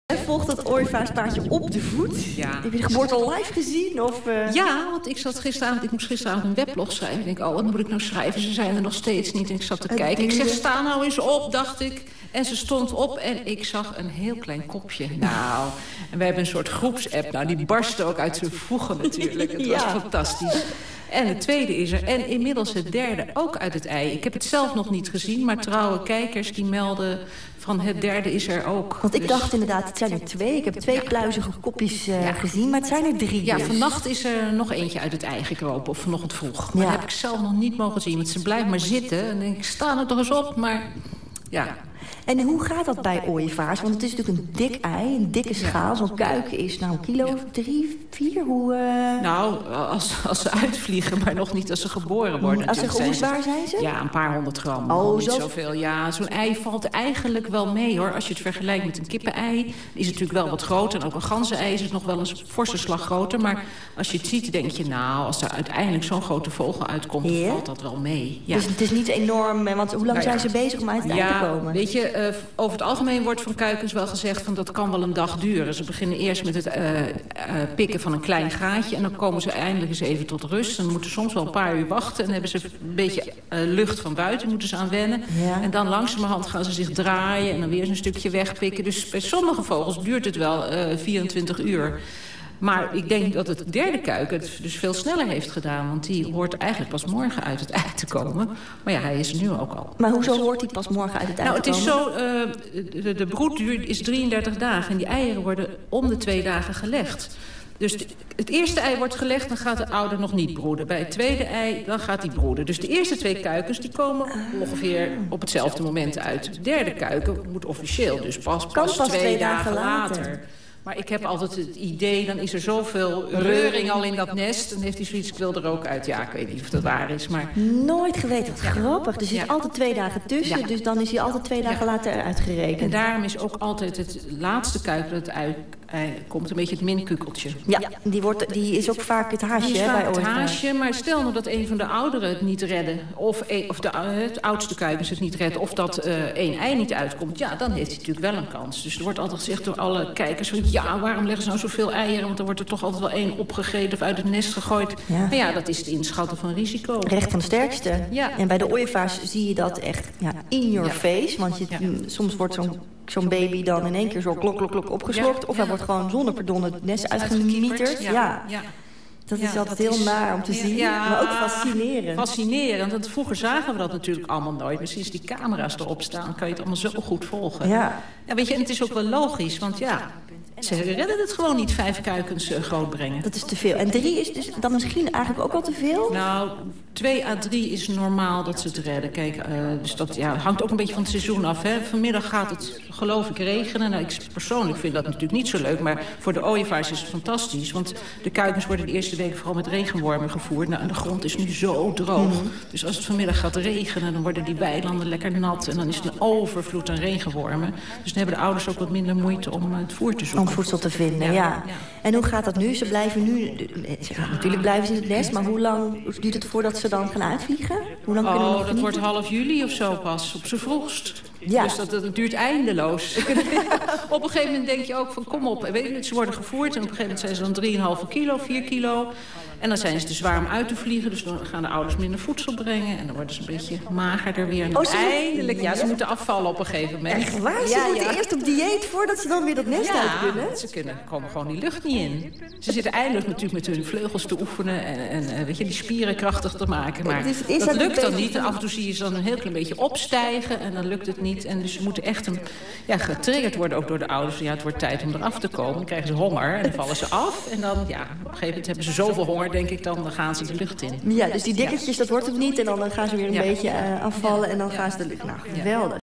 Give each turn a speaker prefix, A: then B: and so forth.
A: Volgt dat ooievaarspaardje op de voet?
B: Ja.
A: Heb je de geboorte al live gezien? Of,
B: Ja, want ik moest gisteravond een weblog schrijven. Ik denk, wat moet ik nou schrijven? Ze zijn er nog steeds niet. En ik zat te kijken. Ik zeg, sta nou eens op, dacht ik. En ze stond op en ik zag een heel klein kopje. Nou, en wij hebben een soort groepsapp. Nou, die barstte ook uit zijn voegen natuurlijk. Het was fantastisch. En het tweede is er. En inmiddels het derde ook uit het ei. Ik heb het zelf nog niet gezien, maar trouwe kijkers die melden van het derde is er ook.
A: Want ik dacht inderdaad, het zijn er 2. Ik heb 2 pluizige kopjes gezien, maar het zijn er 3
B: Ja,
A: dus.
B: vannacht is er nog eentje uit het ei gekropen. Of vanochtend vroeg. Maar dat heb ik zelf nog niet mogen zien. Want ze blijft maar zitten. En dan denk ik, sta er toch eens op. Maar ja.
A: En hoe gaat dat bij ooievaars? Want het is natuurlijk een dik ei, een dikke schaal. Zo'n kuiken is nou een kilo of 3, 4?
B: Nou, als ze uitvliegen, maar nog niet als ze geboren worden.
A: Hoe zwaar zijn ze?
B: Ja, een paar 100 gram.
A: Oh,
B: niet zoveel. Ja, zo'n ei valt eigenlijk wel mee, hoor. Als je het vergelijkt met een kippenei, is het natuurlijk wel wat groter. En ook een ganzenei is het nog wel een forse slag groter. Maar als je het ziet, denk je, nou, als er uiteindelijk zo'n grote vogel uitkomt, dan valt dat wel mee. Ja.
A: Dus het is niet enorm, want hoe lang zijn ze bezig om uit het ei te komen?
B: Weet je, over het algemeen wordt van kuikens wel gezegd van dat kan wel een dag duren. Ze beginnen eerst met het pikken van een klein gaatje en dan komen ze eindelijk eens even tot rust. Dan moeten soms wel een paar uur wachten en hebben ze een beetje lucht van buiten, moeten ze aan wennen. Ja. En dan langzamerhand gaan ze zich draaien en dan weer een stukje wegpikken. Dus bij sommige vogels duurt het wel 24 uur. Maar ik denk dat het derde kuiken het dus veel sneller heeft gedaan. Want die hoort eigenlijk pas morgen uit het ei te komen. Maar ja, hij is er nu ook al.
A: Maar hoezo hoort hij pas morgen uit het ei te komen?
B: Nou, het is zo, de broedduur is 33 dagen. En die eieren worden om de 2 dagen gelegd. Dus het eerste ei wordt gelegd, dan gaat de ouder nog niet broeden. Bij het tweede ei, dan gaat hij broeden. Dus de eerste 2 kuikens die komen ongeveer op hetzelfde moment uit. De derde kuiken moet officieel, dus pas 2 dagen later. Maar ik heb altijd het idee, dan is er zoveel reuring al in dat nest. Dan heeft hij zoiets, ik wil er ook uit. Ja, ik weet niet of dat waar is, maar...
A: Nooit geweten, wat grappig. Er zit altijd 2 dagen tussen, dus dan is hij altijd 2 dagen later uitgerekend.
B: En daarom is ook altijd het laatste kuik dat uit komt een beetje het minkukeltje.
A: Ja, die is ook vaak het haasje bij ooievaars.
B: Het haasje, maar stel nou dat een van de ouderen het niet redden. Of het oudste kuikens het niet redden. Of dat 1 ei niet uitkomt. Ja, dan heeft hij natuurlijk wel een kans. Dus er wordt altijd gezegd door alle kijkers van... ja, waarom leggen ze nou zoveel eieren? Want dan wordt er toch altijd wel 1 opgegeten of uit het nest gegooid. Ja. Maar ja, dat is het inschatten van risico.
A: Recht van de sterkste.
B: Ja.
A: En bij de ooievaars zie je dat echt in your face. Want soms wordt zo'n baby dan in één keer zo klok opgeslokt. Of hij wordt gewoon zonder pardon het nest uitgemieterd. Ja. Dat is altijd heel naar om te zien, maar ook fascinerend.
B: Fascinerend, want vroeger zagen we dat natuurlijk allemaal nooit. Maar sinds die camera's erop staan, kan je het allemaal zo goed volgen. Ja, weet je, en het is ook wel logisch, want ze redden het gewoon niet 5 kuikens groot brengen.
A: Dat is te veel. En 3 is dus dan misschien eigenlijk ook wel te veel?
B: Nou, 2 à 3 is normaal dat ze het redden. Kijk, dus dat hangt ook een beetje van het seizoen af. Hè. Vanmiddag gaat het, geloof ik, regenen. Nou, ik persoonlijk vind dat natuurlijk niet zo leuk. Maar voor de ooievaars is het fantastisch. Want de kuikens worden de eerste weken vooral met regenwormen gevoerd. Nou, en de grond is nu zo droog. Dus als het vanmiddag gaat regenen, dan worden die weilanden lekker nat. En dan is het een overvloed aan regenwormen. Dus dan hebben de ouders ook wat minder moeite om het voer te zoeken.
A: Om voedsel te vinden, ja. En hoe gaat dat nu? Ze blijven nu... Natuurlijk blijven ze in het nest, maar hoe lang duurt het voordat ze dan gaan uitvliegen? Hoe lang kunnen we nog
B: dat wordt half juli of zo pas, op z'n vroegst. Ja. Dus dat duurt eindeloos. Op een gegeven moment denk je ook van, kom op. Weet je, ze worden gevoerd en op een gegeven moment zijn ze dan 3,5 kilo, 4 kilo. En dan zijn ze te zwaar om uit te vliegen. Dus dan gaan de ouders minder voedsel brengen. En dan worden ze een beetje magerder weer. En eindelijk, ze moeten afvallen op een gegeven moment.
A: Echt waar? Ze moeten eerst op dieet voordat ze dan weer dat nest uit kunnen?
B: Ze komen gewoon die lucht niet in. Ze zitten eindelijk natuurlijk met hun vleugels te oefenen. En weet je, die spieren krachtig te maken. Maar dat lukt dan niet. En af en toe zie je ze dan een heel klein beetje opstijgen. En dan lukt het niet. En dus ze moeten echt getriggerd worden ook door de ouders. Ja, het wordt tijd om eraf te komen. Dan krijgen ze honger en dan vallen ze af. En dan, op een gegeven moment hebben ze zoveel honger, denk ik dan gaan ze de lucht in.
A: Ja, dus die dikketjes, dat wordt het niet. En dan gaan ze weer een beetje afvallen en dan gaan ze de lucht. Nou, geweldig.